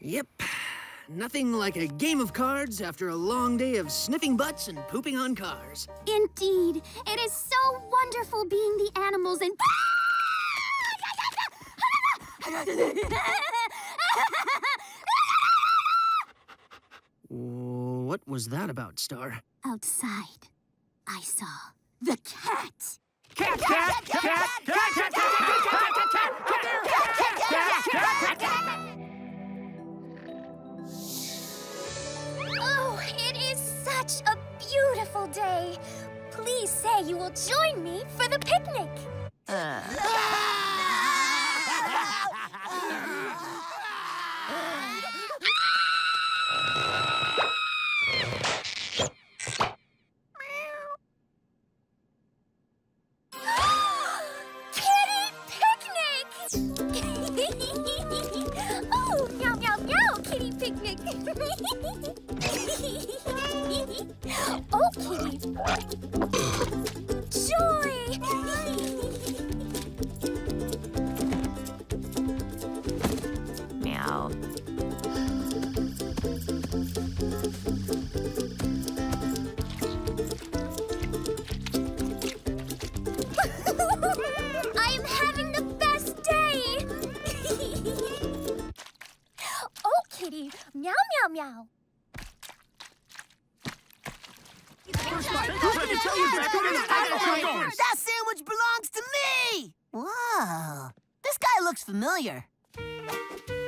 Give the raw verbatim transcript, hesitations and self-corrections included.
Yep. Nothing like a game of cards after a long day of sniffing butts and pooping on cars. Indeed. It is so wonderful being the animals and... What was that about, Star? Outside, I saw the cat. Cat, cat, cat, cat, cat, cat, cat, cat. Oh, it is such a beautiful day. Please say you will join me for the picnic. Uh. Kitty picnic! Oh, meow, meow, meow, kitty picnic. Oh, kitty. Joy! Meow. I'm having the best day! Oh, kitty. Meow, meow, meow. That sandwich belongs to me! Whoa, this guy looks familiar.